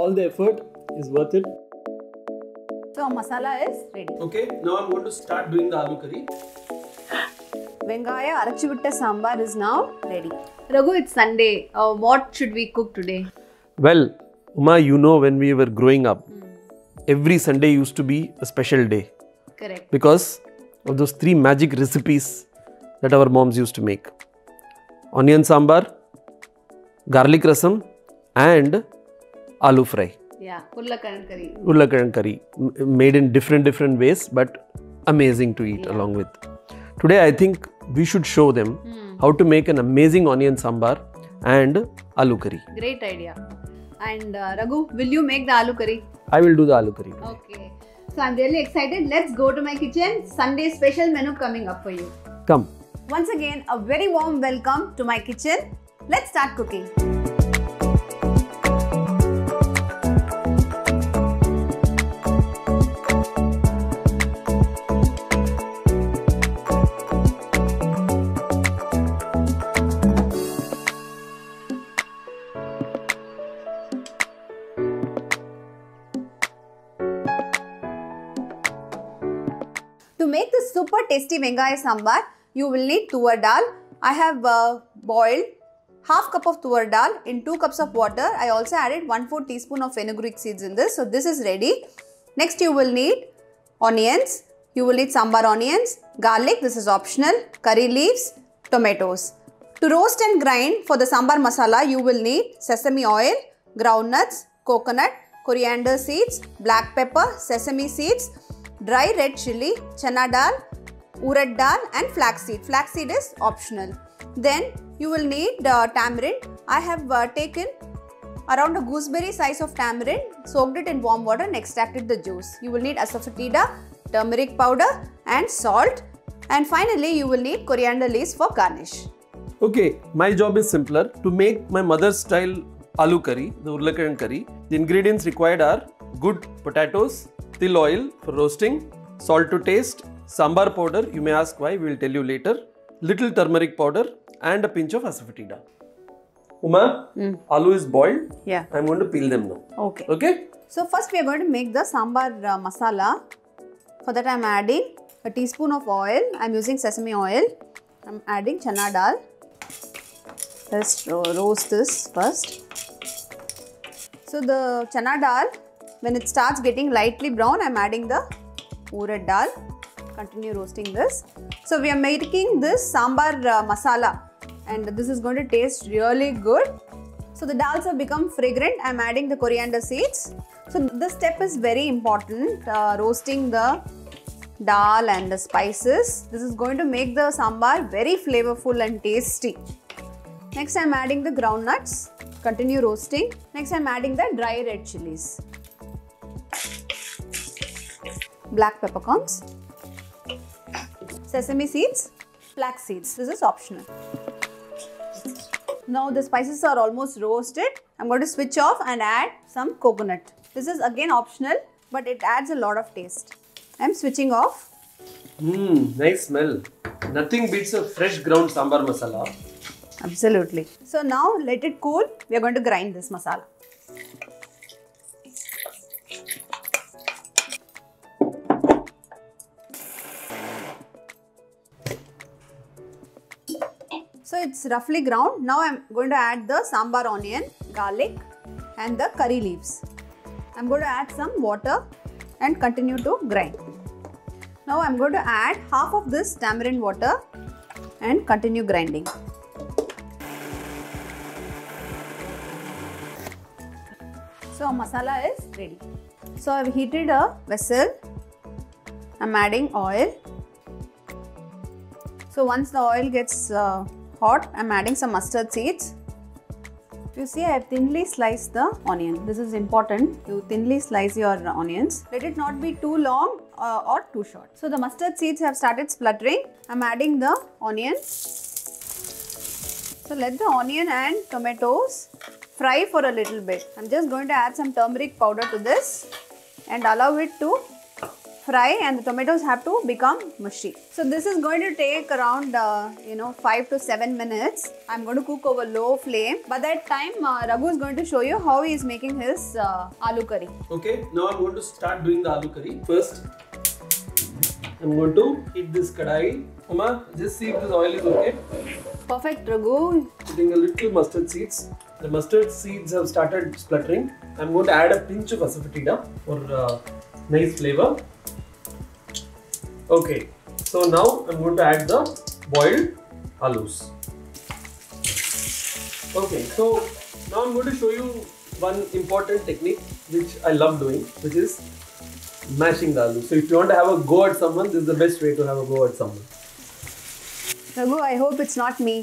all the effort is worth it. So our masala is ready. Okay, now I'm going to start doing the aloo curry. Vengaya arachivitta sambar is now ready. Raghu, it's Sunday. What should we cook today? Well, Uma, you know, when we were growing up, every Sunday used to be a special day. Correct. Because of those 3 magic recipes that our moms used to make. Onion sambar, garlic rasam and aloo fry. Yeah, urlakazhi curry. Urlakazhi curry, made in different ways, but amazing to eat along with. Today I think we should show them how to make an amazing onion sambar and aloo curry. Great idea. And Raghu, will you make the aloo curry? I will do the aloo curry today. Okay. So I'm really excited. Let's go to my kitchen. Sunday special menu coming up for you. Come. Once again, a very warm welcome to my kitchen. Let's start cooking. To make this super tasty Vengaya sambar, you will need tuvar dal. I have boiled half cup of tuvar dal in 2 cups of water. I also added 1/4 teaspoon of fenugreek seeds in this. So this is ready. Next you will need onions. You will need sambar onions, garlic, this is optional, curry leaves, tomatoes. To roast and grind for the sambar masala, you will need sesame oil, groundnuts, coconut, coriander seeds, black pepper, sesame seeds, dry red chili, channa dal, urad dal and flax seed. Flax seed is optional. Then you will need tamarind. I have taken around a gooseberry size of tamarind, soaked it in warm water and extracted the juice. You will need asafoetida, turmeric powder and salt. And finally you will need coriander leaves for garnish. Okay, my job is simpler. To make my mother's style aloo curry, the urlakazhi curry, the ingredients required are good potatoes, til oil for roasting, salt to taste, sambar powder, you may ask why, we will tell you later, little turmeric powder and a pinch of asafoetida. Uma, aloo is boiled. Yeah. I am going to peel them now. Okay. Okay? So first we are going to make the sambar masala. For that I am adding a teaspoon of oil. I am using sesame oil. I am adding channa dal. Let's roast this first. So the channa dal, when it starts getting lightly brown, I am adding the urad dal. Continue roasting this. So we are making this sambar masala and this is going to taste really good. So the dals have become fragrant. I am adding the coriander seeds. So this step is very important, roasting the dal and the spices. This is going to make the sambar very flavorful and tasty. Next I am adding the groundnuts. Continue roasting. Next I am adding the dry red chilies. Black peppercorns, sesame seeds, flax seeds. This is optional. Now the spices are almost roasted. I'm going to switch off and add some coconut. This is again optional, but it adds a lot of taste. I'm switching off. Nice smell. Nothing beats a fresh ground sambar masala. Absolutely. So now let it cool. We are going to grind this masala. So it's roughly ground. Now I'm going to add the sambar onion, garlic and the curry leaves. I'm going to add some water and continue to grind. Now I'm going to add half of this tamarind water and continue grinding. So our masala is ready. So I've heated a vessel. I'm adding oil. So once the oil gets hot, I'm adding some mustard seeds. You see, I have thinly sliced the onion. This is important. You thinly slice your onions. Let it not be too long or too short. So the mustard seeds have started spluttering. I'm adding the onion. So let the onion and tomatoes fry for a little bit. I'm just going to add some turmeric powder to this and allow it to fry and the tomatoes have to become mushy. So this is going to take around 5 to 7 minutes. I'm going to cook over low flame. By that time, Raghu is going to show you how he is making his aloo curry. Okay, now I'm going to start doing the aloo curry. First, I'm going to heat this kadai. Uma, just see if this oil is okay. Perfect, Raghu. Putting a little mustard seeds. The mustard seeds have started spluttering. I'm going to add a pinch of asafoetida for nice flavor. Okay, so now I'm going to add the boiled aloos. Okay, so now I'm going to show you one important technique which I love doing, which is mashing the aloo. So if you want to have a go at someone, this is the best way to have a go at someone. Raghu, I hope it's not me.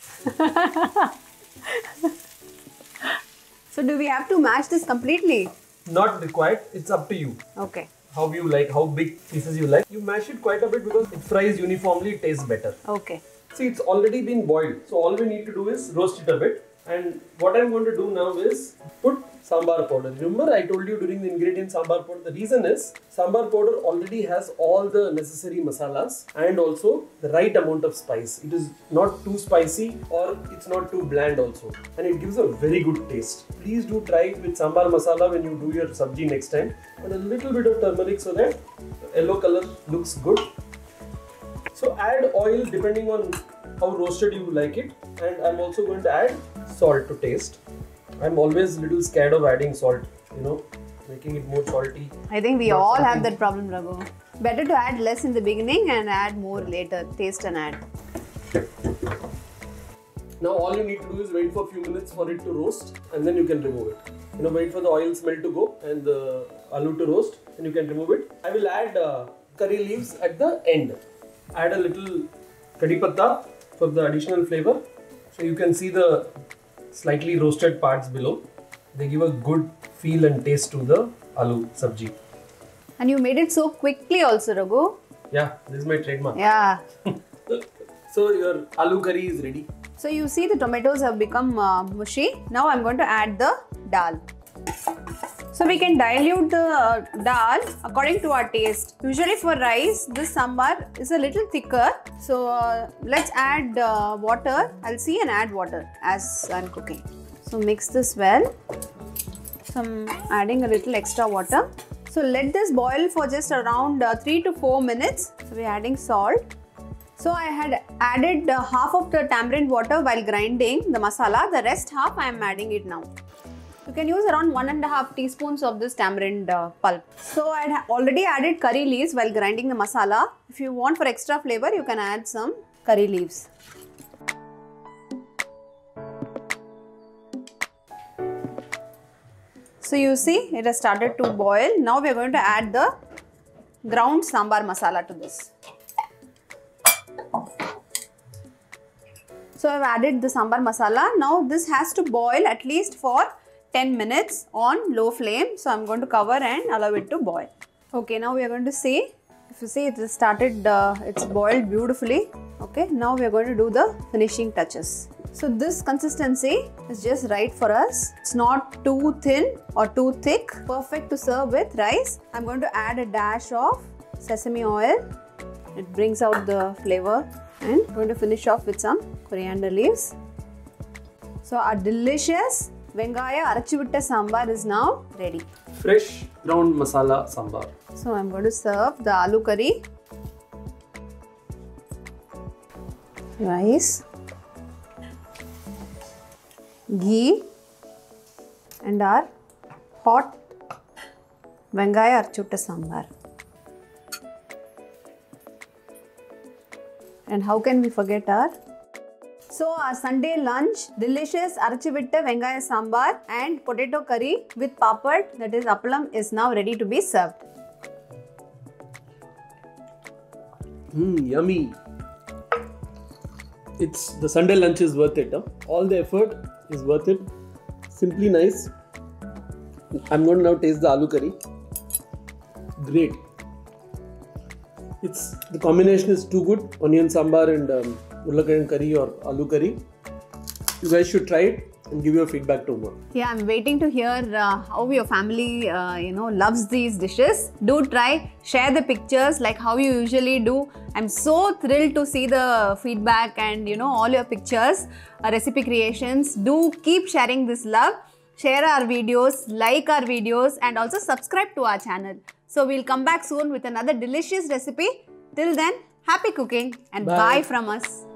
So do we have to mash this completely? Not required, it's up to you. Okay. How you like, how big pieces you like. You mash it quite a bit because it fries uniformly, it tastes better. Okay. See, it's already been boiled. So all we need to do is roast it a bit. And what I'm going to do now is put sambar powder. Remember I told you during the ingredient sambar powder, the reason is sambar powder already has all the necessary masalas and also the right amount of spice. It is not too spicy or it's not too bland also. And it gives a very good taste. Please do try it with sambar masala when you do your sabji next time. And a little bit of turmeric so that the yellow color looks good. So add oil depending on how roasted you like it. And I'm also going to add salt to taste. I'm always a little scared of adding salt, making it more salty. I think we all have that problem, Raghu. Better to add less in the beginning and add more later. Taste and add. Now all you need to do is wait for a few minutes for it to roast and then you can remove it. Wait for the oil smell to go and the aloo to roast and you can remove it. I will add curry leaves at the end. Add a little kadhi patta for the additional flavor. So you can see the slightly roasted parts below. They give a good feel and taste to the aloo sabji. And you made it so quickly also, Raghu. Yeah, this is my trademark. Yeah. So your aloo curry is ready. So you see the tomatoes have become mushy. Now I'm going to add the dal. So we can dilute the dal according to our taste. Usually for rice, this sambar is a little thicker. So let's add water. I'll see and add water as I'm cooking. So mix this well. So I'm adding a little extra water. So let this boil for just around 3 to 4 minutes. So we're adding salt. So I had added half of the tamarind water while grinding the masala. The rest half I am adding it now. You can use around 1.5 teaspoons of this tamarind pulp. So I had already added curry leaves while grinding the masala. If you want for extra flavor, you can add some curry leaves. So you see it has started to boil. Now we are going to add the ground sambar masala to this. So I have added the sambar masala. Now this has to boil at least for 10 minutes on low flame. So I'm going to cover and allow it to boil. Okay, now we are going to see. If you see it has started, it's boiled beautifully. Okay, now we are going to do the finishing touches. So this consistency is just right for us. It's not too thin or too thick. Perfect to serve with rice. I'm going to add a dash of sesame oil. It brings out the flavor. And I'm going to finish off with some coriander leaves. So our delicious Vengaya Arachivitta Sambar is now ready. Fresh ground masala sambar. So I'm going to serve the aloo curry, rice, ghee and our hot Vengaya Arachivitta Sambar. And how can we forget our Sunday lunch, delicious Arachivitta Vengaya Sambar and potato curry with papad, that is appalam, is now ready to be served. Yummy. The Sunday lunch is worth it. Huh? All the effort is worth it. Simply nice. I'm going to now taste the aloo curry. Great. The combination is too good. Onion sambar and urad curry or aloo curry. You guys should try it. and give your feedback to Uma. Yeah, I'm waiting to hear how your family, loves these dishes. Do try, share the pictures like how you usually do. I'm so thrilled to see the feedback and all your pictures, recipe creations. Do keep sharing this love. Share our videos, like our videos, and also subscribe to our channel. So we'll come back soon with another delicious recipe. Till then, happy cooking and bye from us.